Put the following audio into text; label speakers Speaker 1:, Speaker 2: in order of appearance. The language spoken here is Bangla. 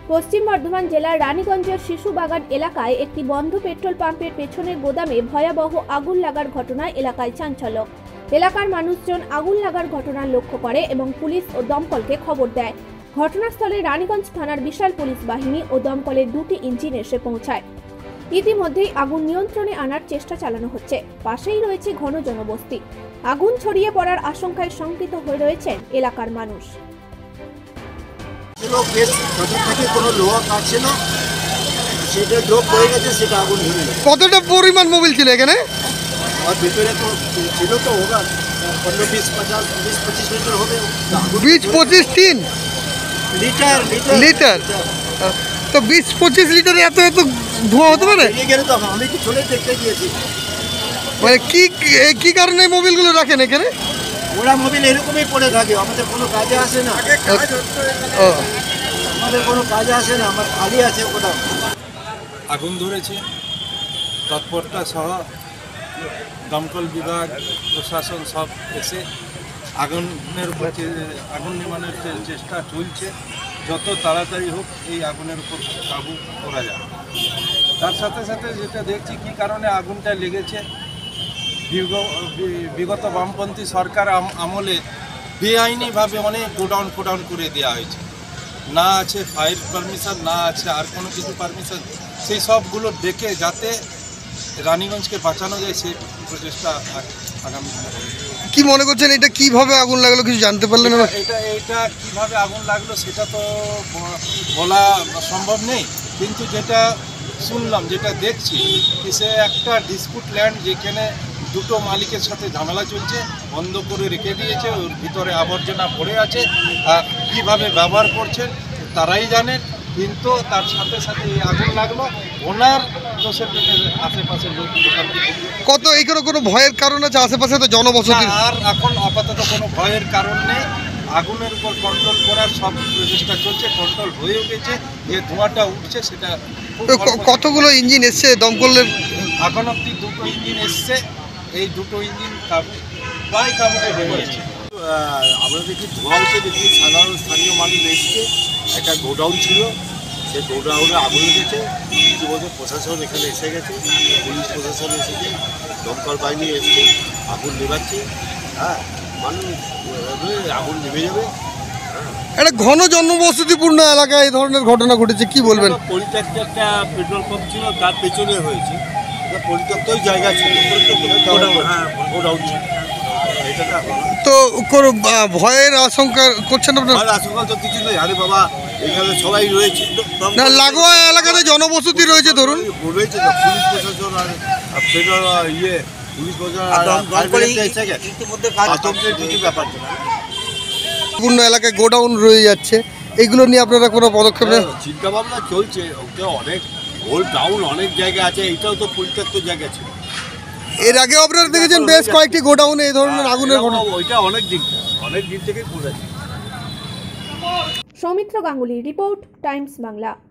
Speaker 1: পশ্চিম বর্ধমান জেলার রানীগঞ্জের শিশুবাগান এলাকায় একটি বন্ধ পেট্রোল পাম্পের পেছনের গোদামে ভয়াবহ আগুন লাগার ঘটনায় এলাকায় চাঞ্চল্য। এলাকার মানুষজন আগুন লাগার ঘটনা লক্ষ্য করে এবং পুলিশ ও দমকলকে খবর দেয়। ঘটনাস্থলে রানীগঞ্জ থানার বিশাল পুলিশ বাহিনী ও দমকলের 2টি ইঞ্জিন এসে পৌঁছায়। ইতিমধ্যেই আগুন নিয়ন্ত্রণে আনার চেষ্টা চালানো হচ্ছে। পাশেই রয়েছে ঘন জনবসতি। আগুন ছড়িয়ে পড়ার আশঙ্কায় শঙ্কিত হয়ে রয়েছেন এলাকার মানুষ।
Speaker 2: কতটা পরিমাণ মোবিল ছিল এখানে?
Speaker 3: ভিতরে তো ছিল তো হোগা 15-20-25 লিটার হবে।
Speaker 2: 20-25 লিটার লিটার তো 20-25 লিটারে এত ধোঁয়া হতে পারে?
Speaker 3: আমি কি চলে দেখতে গিয়েছি।
Speaker 2: মানে কি কারণে মোবিলগুলো রাখেন এখানে?
Speaker 3: ওরা মোবিল এরকমই পড়ে থাকে, আমাদের কোনো কাজে আসে না। আমাদের কোনো কাজে আসে না, আমার খালি আছে ওটা।
Speaker 4: আগুন ধরেছে, তৎপরতা সহ দমকল বিভাগ প্রশাসন সব এসে আগুনের উপর আগুন নির্মাণের চেষ্টা চলছে। যত তাড়াতাড়ি হোক এই আগুনের উপর কাবু করা যায়। তার সাথে সাথে যেটা দেখছি কী কারণে আগুনটা লেগেছে, বিগত বামপন্থী সরকার আমলে বেআইনিভাবে অনেক গোডাউন ফোডাউন করে দেওয়া হয়েছে। না আছে ফায়ার পারমিশন, না আছে আর কোনো কিছু পারমিশন। সেই সবগুলো দেখে যাতে রানীগঞ্জকে বাঁচানো যায় সেই প্রচেষ্টা আগামী দিনে হবে।
Speaker 2: কি মনে করছেন এটা কিভাবে আগুন লাগলো, কিছু জানতে পারলেন না?
Speaker 4: এটা কিভাবে আগুন লাগলো সেটা তো বলা সম্ভব নেই, কিন্তু যেটা শুনলাম, যেটা দেখছি কি সে একটা ডিসপুট ল্যান্ড, যেখানে দুটো মালিকের সাথে ঝামেলা চলছে, বন্ধ করে রেখে দিয়েছে, ওর ভিতরে আবর্জনা পড়ে আছে। আর কীভাবে ব্যবহার করছেন তারাই জানেন, কিন্তু তার সাথে সাথে এই আগুন লাগলো ওনার দোষের থেকে আশেপাশের লোক।
Speaker 2: কত এইখানে কোনো ভয়ের কারণ আছে? আশেপাশে তো জনবসতি।
Speaker 4: আর এখন আপাতত কোনো ভয়ের কারণ নেই। আগুনের উপর কন্ট্রোল করার সব প্রচেষ্টা চলছে, কন্ট্রোল হয়ে উঠেছে। যে ধোঁয়াটা উঠছে সেটা
Speaker 2: কতগুলো ইঞ্জিন এসছে দমকলের?
Speaker 4: এখন অব্দি 2টো ইঞ্জিন এসছে। এই 2টো ইঞ্জিন প্রায় কাবুতে বেরিয়েছে।
Speaker 3: আমরা দেখি ধোঁয়া উঠে দেখি সাধারণ স্থানীয় মানুষ এসছে। একটা গোডাউন ছিল, সেই গোডাউনে আগুন লেগেছে। ইতিমধ্যে প্রশাসন এখানে এসে গেছে, পুলিশ প্রশাসন এসেছে, দমকল বাহিনী এসছে, আগুন নেভাচ্ছে। হ্যাঁ, মানুষ আগুন নেমে যাবে।
Speaker 2: একটা ঘন জনবসতিপূর্ণ এলাকায় এই ধরনের ঘটনা ঘটেছে, কি বলবেন?
Speaker 3: পরিত্যক্ত একটা পেট্রোল পাম্প ছিল, তার পেছনে হয়েছে। এটা পরিত্যক্ত জায়গা ছিল, গোডাউন ছিল।
Speaker 2: তো কোনো ভয়ের আশঙ্কা করছেন আপনার?
Speaker 3: আশঙ্কা তো কিছু নেই। আরে বাবা, এখানে সবাই রয়েছে
Speaker 2: না, লাগোয়া এলাকাতে জনবসতি রয়েছে ধরুন।
Speaker 3: রয়েছে তো পুলিশ প্রশাসন আর ফেডারেল পুলিশ প্রশাসন ইতিমধ্যে আতঙ্কের কিছু ব্যাপার না।
Speaker 2: পূর্ণ এলাকায় গোডাউন রয়ে যাচ্ছে, এগুলো নিয়ে আপনারা কোনো পদক্ষেপ নেন?
Speaker 3: চিন্তা ভাবনা চলছে। ওটা অনেক ওল্ড টাউন, অনেক জায়গা আছে। এটাও তো পরিত্যক্ত জায়গা ছিল।
Speaker 2: এর আগে আপনারা দেখেছেন বেশ কয়েকটি গোডাউনে এই ধরনের আগুনের ঘটনা।
Speaker 3: ওইটা অনেক দিন থেকেই পড়ে আছে।
Speaker 1: Soumitra Ganguly report, Times Bangla.